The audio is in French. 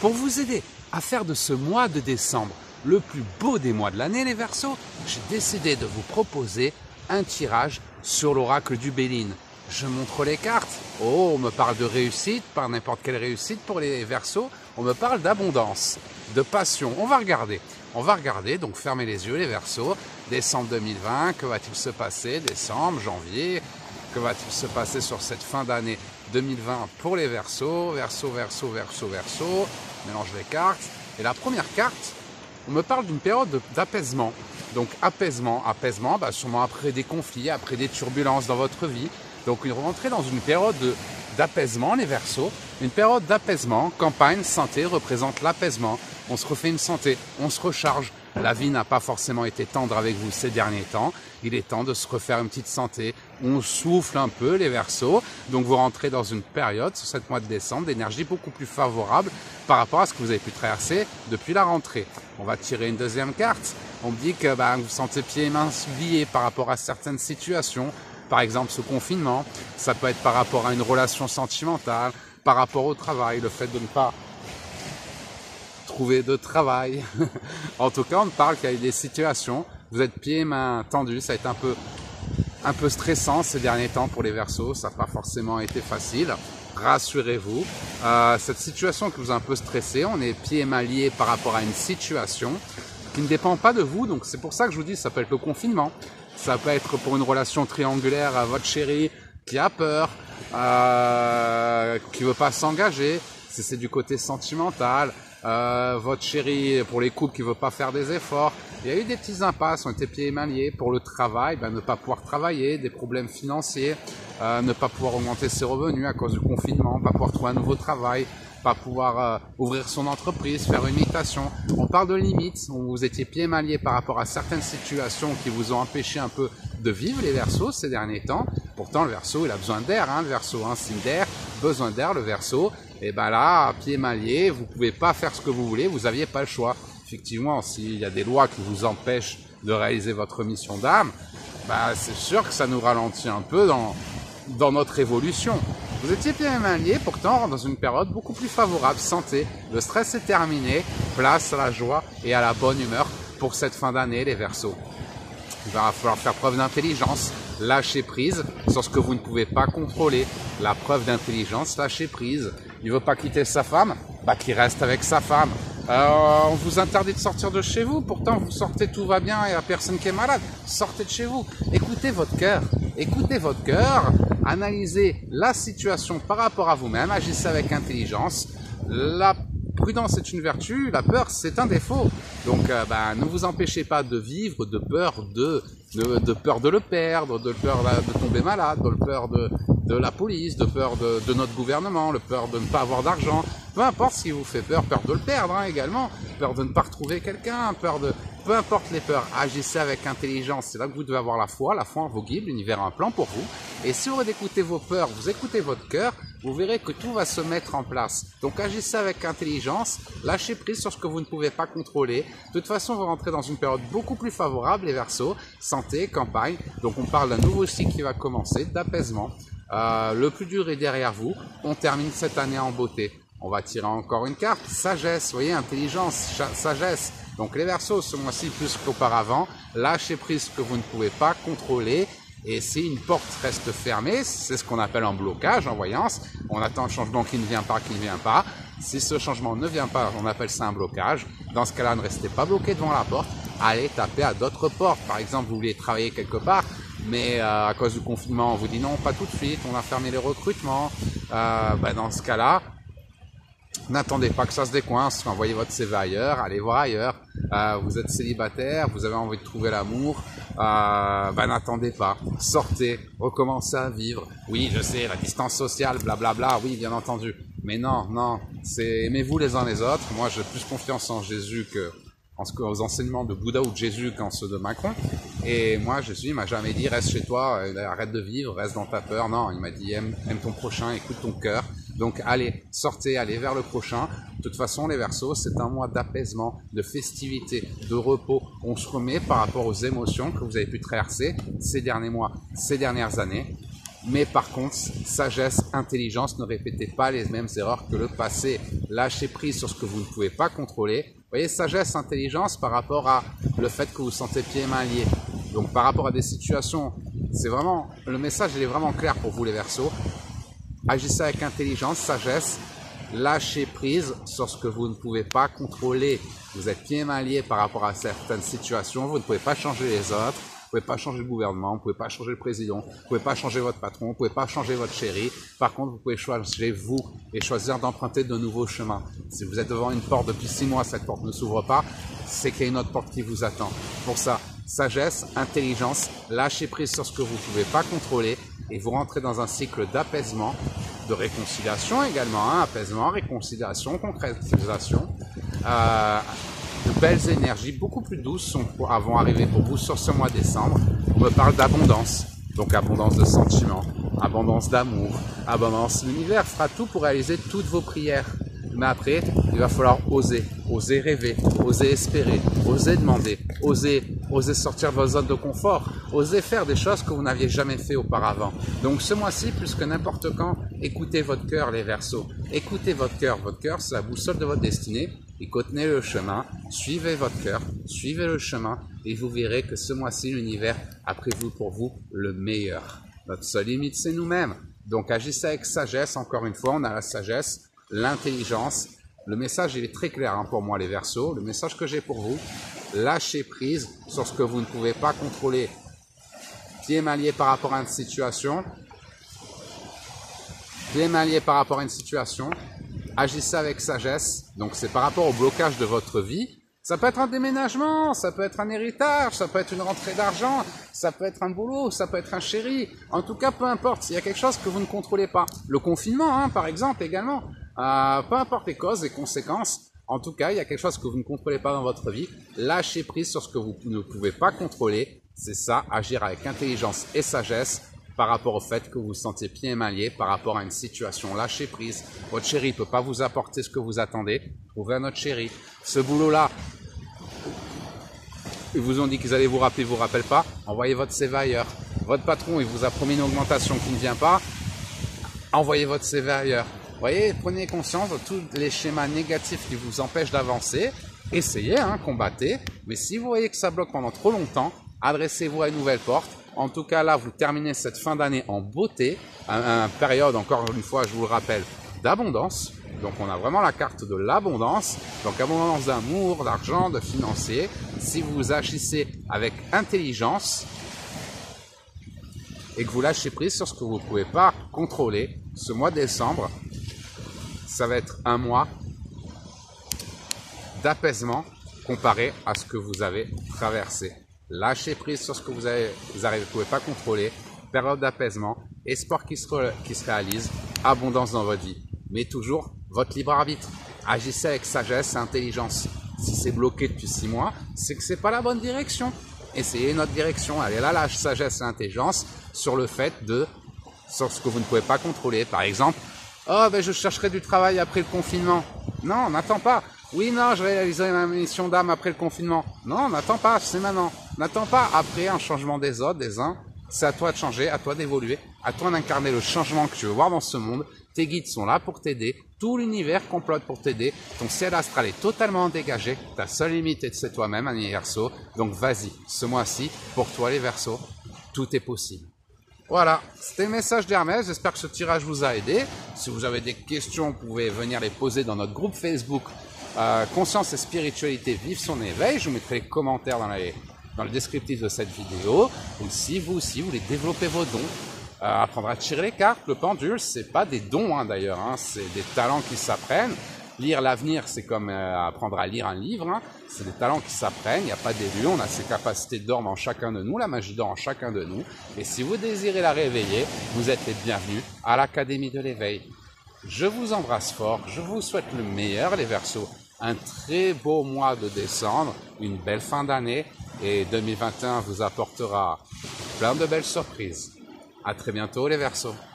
Pour vous aider à faire de ce mois de décembre le plus beau des mois de l'année, les Verseaux, j'ai décidé de vous proposer un tirage sur l'oracle du Béline. Je montre les cartes. Oh, on me parle de réussite, pas n'importe quelle réussite pour les Verseaux. On me parle d'abondance, de passion. On va regarder, donc fermez les yeux les Verseaux. Décembre 2020, que va-t-il se passer? Décembre, janvier, que va-t-il se passer sur cette fin d'année 2020 pour les Verseaux? Verseau. Mélange les cartes. Et la première carte, on me parle d'une période d'apaisement. Donc apaisement, sûrement après des conflits, après des turbulences dans votre vie. Donc rentrer dans une période d'apaisement, les Verseaux. Une période d'apaisement, campagne, santé représente l'apaisement. On se refait une santé, on se recharge. La vie n'a pas forcément été tendre avec vous ces derniers temps. Il est temps de se refaire une petite santé. On souffle un peu, les Verseaux. Donc vous rentrez dans une période, sur ce mois de décembre, d'énergie beaucoup plus favorable par rapport à ce que vous avez pu traverser depuis la rentrée. On va tirer une deuxième carte. On me dit que vous sentez pieds et mains liés par rapport à certaines situations. Par exemple, ce confinement, ça peut être par rapport à une relation sentimentale, par rapport au travail, le fait de ne pas trouver de travail. En tout cas, on me parle qu'il y a des situations, vous êtes pieds et mains tendus, ça a été un peu stressant ces derniers temps pour les Verseaux, ça n'a pas forcément été facile. Rassurez-vous, cette situation qui vous a un peu stressé, on est pieds et mains liés par rapport à une situation qui ne dépend pas de vous, donc c'est pour ça que je vous dis, ça peut être le confinement. Ça peut être pour une relation triangulaire à votre chéri qui a peur, qui veut pas s'engager, si c'est du côté sentimental, votre chéri pour les couples qui veut pas faire des efforts. Il y a eu des petits impasses, on était pieds et mains liés pour le travail, ne pas pouvoir travailler, des problèmes financiers, ne pas pouvoir augmenter ses revenus à cause du confinement, pas pouvoir trouver un nouveau travail, pas pouvoir ouvrir son entreprise, faire une mutation. On parle de limites, vous étiez pieds et mains liés par rapport à certaines situations qui vous ont empêché un peu de vivre les Verseaux ces derniers temps. Pourtant le Verseau il a besoin d'air, le Verseau, signe d'air, besoin d'air le Verseau. Et là, pieds et mains liés, vous pouvez pas faire ce que vous voulez, vous n'aviez pas le choix. Effectivement, s'il y a des lois qui vous empêchent de réaliser votre mission d'âme, c'est sûr que ça nous ralentit un peu dans notre évolution. Vous étiez pieds et mains liés, pourtant on rentre dans une période beaucoup plus favorable, santé. Le stress est terminé, place à la joie et à la bonne humeur pour cette fin d'année, les Verseaux. Il va falloir faire preuve d'intelligence, lâcher prise sur ce que vous ne pouvez pas contrôler. La preuve d'intelligence, lâcher prise. Il veut pas quitter sa femme, qu'il reste avec sa femme. On vous interdit de sortir de chez vous, pourtant vous sortez, tout va bien, il n'y a personne qui est malade. Sortez de chez vous, écoutez votre cœur, analysez la situation par rapport à vous-même, agissez avec intelligence. La prudence est une vertu, la peur c'est un défaut. Donc ne vous empêchez pas de vivre de peur de le perdre, de peur de tomber malade, de peur de la police, de peur de notre gouvernement, de peur de ne pas avoir d'argent. Peu importe ce qui vous fait peur de le perdre également, peur de ne pas retrouver quelqu'un, peu importe les peurs, agissez avec intelligence. C'est là que vous devez avoir la foi en vos guides, l'univers a un plan pour vous. Et si vous écoutez vos peurs, vous écoutez votre cœur, vous verrez que tout va se mettre en place. Donc agissez avec intelligence, lâchez prise sur ce que vous ne pouvez pas contrôler. De toute façon, vous rentrez dans une période beaucoup plus favorable, les Verseaux, santé, campagne. Donc on parle d'un nouveau cycle qui va commencer, d'apaisement. Le plus dur est derrière vous. On termine cette année en beauté. On va tirer encore une carte, sagesse, vous voyez, intelligence, sagesse. Donc les Verseaux, ce mois-ci plus qu'auparavant, lâchez prise ce que vous ne pouvez pas contrôler. Et si une porte reste fermée, c'est ce qu'on appelle un blocage en voyance. On attend un changement qui ne vient pas, Si ce changement ne vient pas, on appelle ça un blocage. Dans ce cas-là, ne restez pas bloqué devant la porte. Allez taper à d'autres portes. Par exemple, vous voulez travailler quelque part, mais à cause du confinement, on vous dit non, pas tout de suite, on a fermé les recrutements. Dans ce cas-là, n'attendez pas que ça se décoince, envoyez votre CV ailleurs, allez voir ailleurs. Vous êtes célibataire, vous avez envie de trouver l'amour, n'attendez pas, sortez, recommencez à vivre. Oui, je sais, la distance sociale, blablabla, oui, bien entendu. Mais non, aimez-vous les uns les autres. Moi, j'ai plus confiance en Jésus aux enseignements de Bouddha ou de Jésus qu'en ceux de Macron. Et moi, Jésus, il m'a jamais dit, reste chez toi, arrête de vivre, reste dans ta peur. Non, il m'a dit, aime ton prochain, écoute ton cœur. Donc allez, sortez, allez vers le prochain. De toute façon, les Verseaux, c'est un mois d'apaisement, de festivité, de repos. On se remet par rapport aux émotions que vous avez pu traverser ces derniers mois, ces dernières années. Mais par contre, sagesse, intelligence, ne répétez pas les mêmes erreurs que le passé. Lâchez prise sur ce que vous ne pouvez pas contrôler. Vous voyez, sagesse, intelligence par rapport à le fait que vous sentez pieds et mains liés. Donc par rapport à des situations, c'est vraiment, le message il est vraiment clair pour vous les Verseaux. Agissez avec intelligence, sagesse, lâchez prise sur ce que vous ne pouvez pas contrôler. Vous êtes pieds et mains liés par rapport à certaines situations, vous ne pouvez pas changer les autres. Vous pouvez pas changer le gouvernement, vous pouvez pas changer le président, vous pouvez pas changer votre patron, vous pouvez pas changer votre chéri. Par contre, vous pouvez choisir vous et choisir d'emprunter de nouveaux chemins. Si vous êtes devant une porte depuis 6 mois, cette porte ne s'ouvre pas, c'est qu'il y a une autre porte qui vous attend. Pour ça, sagesse, intelligence, lâchez prise sur ce que vous pouvez pas contrôler et vous rentrez dans un cycle d'apaisement, de réconciliation également, hein, apaisement, réconciliation, concrétisation. De belles énergies beaucoup plus douces vont arriver pour vous sur ce mois de décembre. On me parle d'abondance, donc abondance de sentiments, abondance d'amour, abondance. L'univers fera tout pour réaliser toutes vos prières. Mais après, il va falloir oser rêver, oser espérer, oser demander, oser sortir de votre zone de confort, oser faire des choses que vous n'aviez jamais fait auparavant. Donc ce mois-ci, plus que n'importe quand, écoutez votre cœur les Verseaux. Écoutez votre cœur c'est la boussole de votre destinée. Et continuez le chemin, suivez votre cœur, suivez le chemin et vous verrez que ce mois-ci, l'univers a prévu pour vous le meilleur. Notre seule limite, c'est nous-mêmes. Donc agissez avec sagesse, encore une fois, on a la sagesse, l'intelligence. Le message, il est très clair pour moi, les Verseaux. Le message que j'ai pour vous, lâchez prise sur ce que vous ne pouvez pas contrôler. Pieds et mains liés par rapport à une situation. Pieds et mains liés par rapport à une situation. Agissez avec sagesse, donc c'est par rapport au blocage de votre vie. Ça peut être un déménagement, ça peut être un héritage, ça peut être une rentrée d'argent, ça peut être un boulot, ça peut être un chéri. En tout cas, peu importe, s'il y a quelque chose que vous ne contrôlez pas. Le confinement, par exemple, également. Peu importe les causes et conséquences. En tout cas, il y a quelque chose que vous ne contrôlez pas dans votre vie. Lâchez prise sur ce que vous ne pouvez pas contrôler. C'est ça, agir avec intelligence et sagesse. Par rapport au fait que vous vous sentiez pieds et mains liés, par rapport à une situation, lâchez prise. Votre chéri ne peut pas vous apporter ce que vous attendez. Trouvez un autre chéri. Ce boulot-là, ils vous ont dit qu'ils allaient vous rappeler, ils ne vous rappellent pas. Envoyez votre CV ailleurs. Votre patron, il vous a promis une augmentation qui ne vient pas. Envoyez votre CV ailleurs. Vous voyez, prenez conscience de tous les schémas négatifs qui vous empêchent d'avancer. Essayez, combattez. Mais si vous voyez que ça bloque pendant trop longtemps, adressez-vous à une nouvelle porte. En tout cas, là, vous terminez cette fin d'année en beauté, une période, encore une fois, je vous le rappelle, d'abondance. Donc, on a vraiment la carte de l'abondance. Donc, abondance d'amour, d'argent, de financier. Si vous agissez avec intelligence et que vous lâchez prise sur ce que vous ne pouvez pas contrôler, ce mois de décembre, ça va être un mois d'apaisement comparé à ce que vous avez traversé. Lâchez prise sur ce que vous ne pouvez pas contrôler, période d'apaisement, espoir qui se réalise, abondance dans votre vie. Mais toujours votre libre arbitre. Agissez avec sagesse et intelligence. Si c'est bloqué depuis 6 mois, c'est que c'est pas la bonne direction. Essayez une autre direction. Allez là, la sagesse et l'intelligence sur le fait sur ce que vous ne pouvez pas contrôler. Par exemple, je chercherai du travail après le confinement. Non, n'attends pas. Oui, non, je réaliserai ma mission d'âme après le confinement. Non, n'attends pas, c'est maintenant. N'attends pas après un changement des autres, des uns. C'est à toi de changer, à toi d'évoluer, à toi d'incarner le changement que tu veux voir dans ce monde. Tes guides sont là pour t'aider. Tout l'univers complote pour t'aider. Ton ciel astral est totalement dégagé. Ta seule limite, c'est toi-même, un Verseau. Donc vas-y, ce mois-ci, pour toi les Verseaux, tout est possible. Voilà, c'était le message d'Hermès. J'espère que ce tirage vous a aidé. Si vous avez des questions, vous pouvez venir les poser dans notre groupe Facebook Conscience et Spiritualité, Vive son éveil. Je vous mettrai les commentaires dans le descriptif de cette vidéo. Ou si vous aussi voulez développer vos dons, apprendre à tirer les cartes, le pendule, c'est pas des dons d'ailleurs, c'est des talents qui s'apprennent. Lire l'avenir, c'est comme apprendre à lire un livre, c'est des talents qui s'apprennent, il n'y a pas d'élu, on a ces capacités d'or en chacun de nous, la magie d'or en chacun de nous. Et si vous désirez la réveiller, vous êtes les bienvenus à l'Académie de l'éveil. Je vous embrasse fort, je vous souhaite le meilleur les Verseaux. Un très beau mois de décembre, une belle fin d'année et 2021 vous apportera plein de belles surprises. À très bientôt les Verseaux.